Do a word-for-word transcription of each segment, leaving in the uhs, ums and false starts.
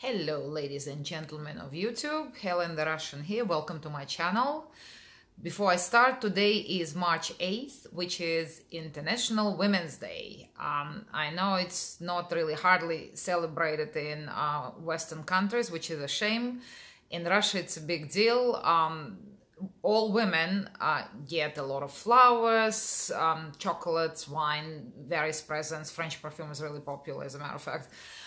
Hello, ladies and gentlemen of YouTube. Helen the Russian here. Welcome to my channel. Before I start, today is March eighth, which is International Women's Day. Um, I know it's not really hardly celebrated in uh, Western countries, which is a shame. In Russia, it's a big deal. Um, all women uh, get a lot of flowers, um, chocolates, wine, various presents. French perfume is really popular, as a matter of fact.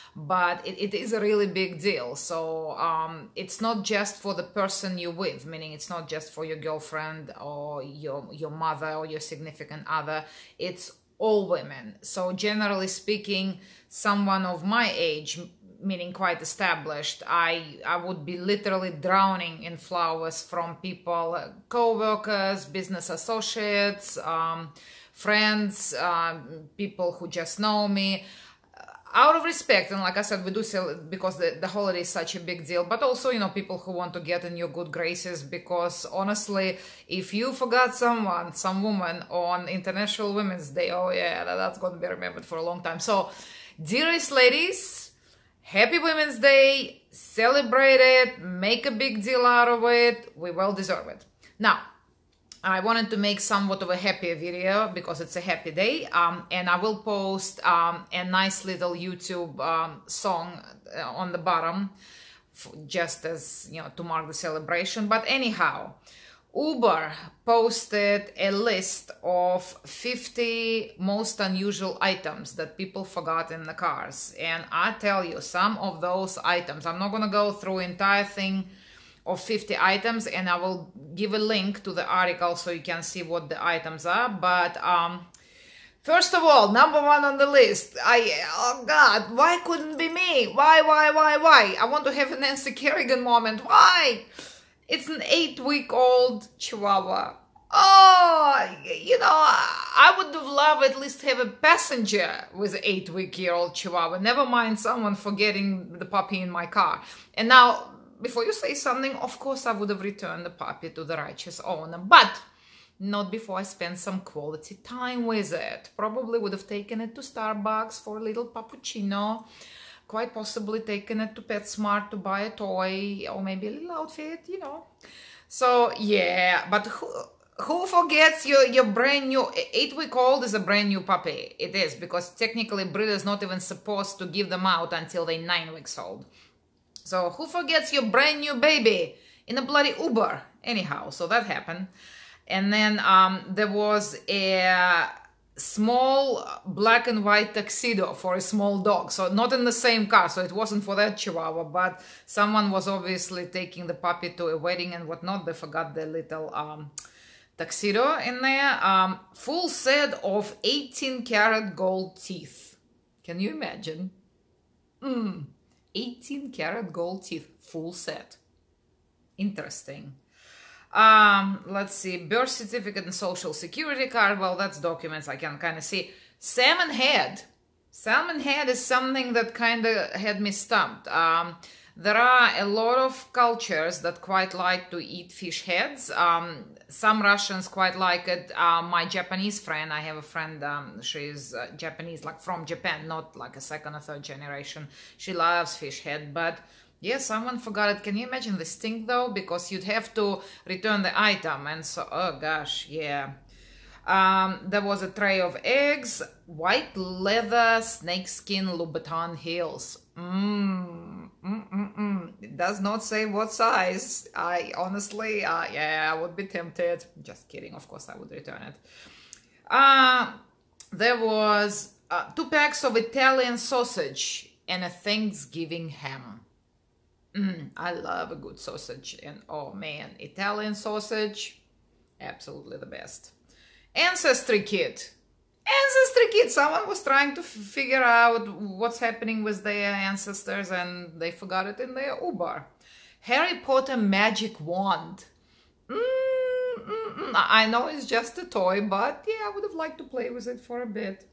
But it, it is a really big deal. So um, it's not just for the person you're with, meaning it's not just for your girlfriend or your, your mother or your significant other. It's all women. So generally speaking, someone of my age, meaning quite established, I, I would be literally drowning in flowers from people, uh, co-workers, business associates, um, friends, uh, people who just know me. Out of respect, and like I said, we do sell it because the, the holiday is such a big deal, but also, you know, people who want to get in your good graces, because honestly, if you forgot someone, some woman on International Women's Day, oh yeah, that's going to be remembered for a long time. So, dearest ladies, happy Women's Day, celebrate it, make a big deal out of it, we well deserve it. Now, I wanted to make somewhat of a happier video because it's a happy day, um, and I will post um, a nice little YouTube um, song on the bottom, just as, you know, to mark the celebration. But anyhow, Uber posted a list of fifty most unusual items that people forgot in the cars, and I tell you, some of those items, I'm not gonna go through entire thing of fifty items, and I will give a link to the article so you can see what the items are. But um, first of all, number one on the list, I, oh God, why couldn't be me? Why, why, why, why? I want to have a Nancy Kerrigan moment. Why? It's an eight-week-old Chihuahua. Oh, you know, I would have loved at least have a passenger with an eight-week-year-old Chihuahua. Never mind someone forgetting the puppy in my car. And now, before you say something, of course I would have returned the puppy to the righteous owner, but not before I spent some quality time with it. Probably would have taken it to Starbucks for a little cappuccino, quite possibly taken it to PetSmart to buy a toy, or maybe a little outfit, you know. So yeah, but who, who forgets your, your brand new, eight-week-old is a brand new puppy. It is, because technically breeders not even supposed to give them out until they're nine weeks old. So who forgets your brand new baby in a bloody Uber? Anyhow, so that happened. And then um, there was a small black and white tuxedo for a small dog. So not in the same car, so it wasn't for that Chihuahua, but someone was obviously taking the puppy to a wedding and whatnot. They forgot the little um, tuxedo in there. Um, full set of eighteen karat gold teeth. Can you imagine? Hmm. eighteen karat gold teeth, full set. Interesting. Um, let's see, birth certificate and social security card. Well, that's documents I can kind of see. Salmon head. Salmon head is something that kind of had me stumped. Um, there are a lot of cultures that quite like to eat fish heads. Um, some Russians quite like it. Uh, my Japanese friend, I have a friend, um, she's uh, Japanese, like from Japan, not like a second or third generation. She loves fish head, but yeah, someone forgot it. Can you imagine the stink though? Because you'd have to return the item, and so, oh gosh, yeah. Um, there was a tray of eggs, white leather, snakeskin Louboutin heels. Mmm, mm, mm, mm. It does not say what size. I honestly, uh, yeah, I would be tempted. Just kidding, of course I would return it. Uh, there was uh, two packs of Italian sausage and a Thanksgiving ham. Mm, I love a good sausage, and oh man, Italian sausage, absolutely the best. Ancestry kit. Ancestry kit. Someone was trying to figure out what's happening with their ancestors and they forgot it in their Uber. Harry Potter magic wand. Mm, mm, mm. I know it's just a toy, but yeah, I would have liked to play with it for a bit.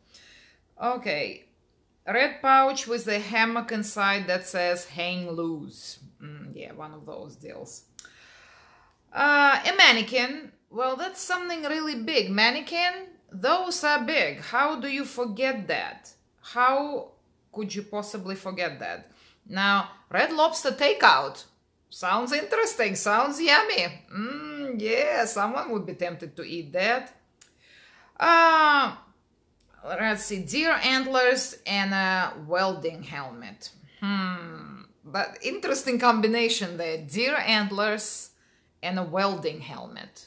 Okay. Red pouch with a hammock inside that says hang loose. Mm, yeah, one of those deals. Uh, a mannequin. Well, that's something really big. Mannequin, those are big. How do you forget that? How could you possibly forget that? Now, Red Lobster takeout. Sounds interesting. Sounds yummy. Mm, yeah, someone would be tempted to eat that. Uh, let's see. Deer antlers and a welding helmet. Hmm. But interesting combination there. Deer antlers and a welding helmet.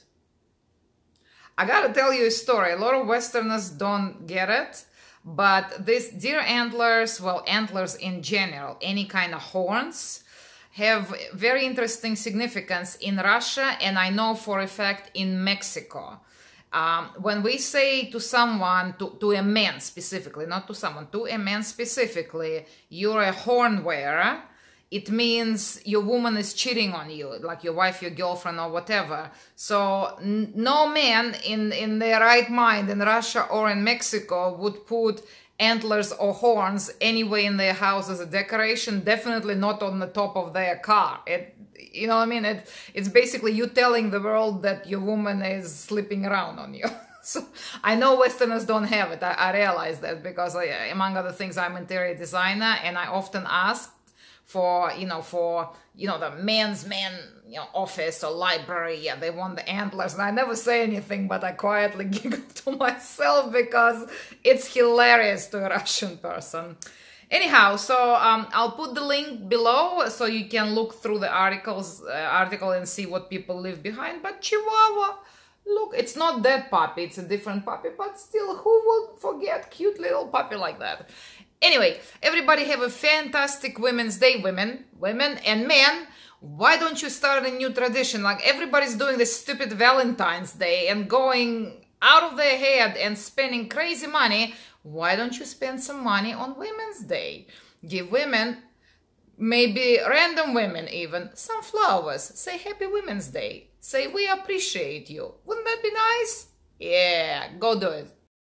I gotta tell you a story. A lot of Westerners don't get it. But these deer antlers, well, antlers in general, any kind of horns, have very interesting significance in Russia, and I know for a fact in Mexico. Um, when we say to someone, to, to a man specifically, not to someone, to a man specifically, you're a horn wearer, it means your woman is cheating on you, like your wife, your girlfriend, or whatever. So n no man in, in their right mind in Russia or in Mexico would put antlers or horns anywhere in their house as a decoration, definitely not on the top of their car. It, you know what I mean? It, it's basically you telling the world that your woman is sleeping around on you. So I know Westerners don't have it. I, I realize that because, I, among other things, I'm interior designer, and I often ask for, you know, for, you know, the man's man, you know, office or library, yeah, they want the antlers. And I never say anything, but I quietly giggle to myself because it's hilarious to a Russian person. Anyhow, so um, I'll put the link below so you can look through the articles, uh, article and see what people leave behind. But Chihuahua, look, it's not that puppy, it's a different puppy, but still, who would forget cute little puppy like that? Anyway, everybody have a fantastic Women's Day, women, women and men. Why don't you start a new tradition? Like everybody's doing this stupid Valentine's Day and going out of their head and spending crazy money. Why don't you spend some money on Women's Day? Give women, maybe random women even, some flowers. Say Happy Women's Day. Say we appreciate you. Wouldn't that be nice? Yeah, go do it.